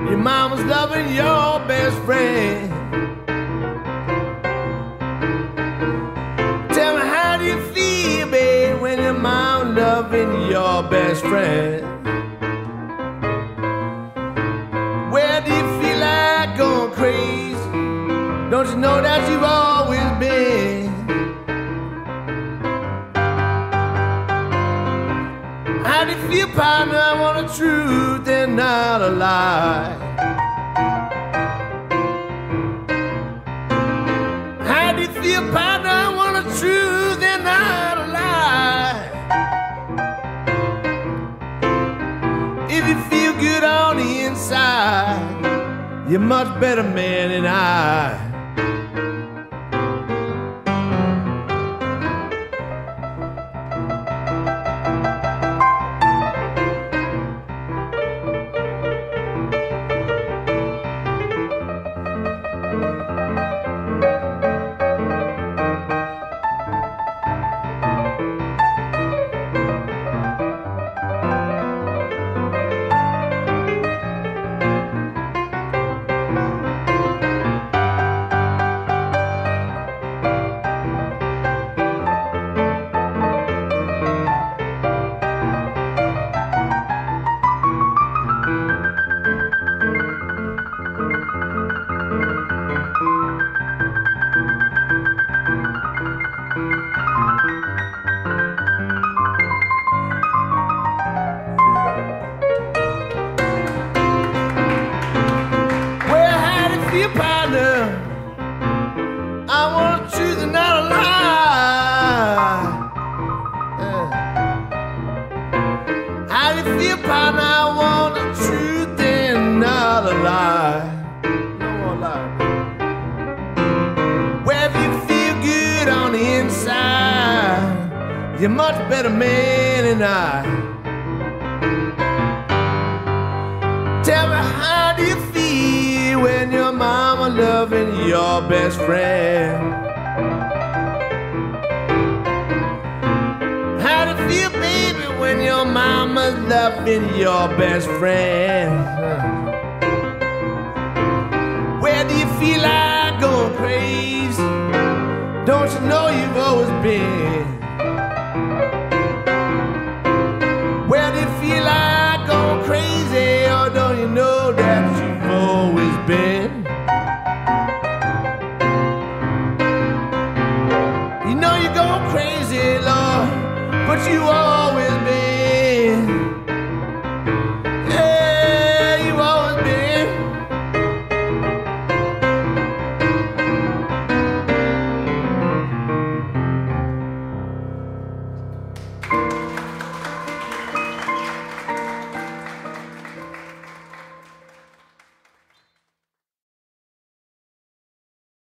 Your mama's loving your best friend. Tell me, how do you feel, babe, when your mama's loving your best friend? Where do you feel like going crazy? Don't you know that you've always been? How do you feel, partner? I want the truth and not a lie. How do you feel, partner? I want the truth and not a lie. If you feel good on the inside, you're a much better man than I. Your partner, I want the truth and not a lie. How do you feel, partner? I want the truth and not a lie. No more lie. Well, if you feel good on the inside, you're a much better man than I. Tell me, how do you feel when your mama loving your best friend? How do you feel, baby, when your mama's loving your best friend? Where do you feel like going crazy? Don't you know you've always been? Where do you feel like going crazy? Or don't you know that you've always been? You know you're going crazy, Lord, but you are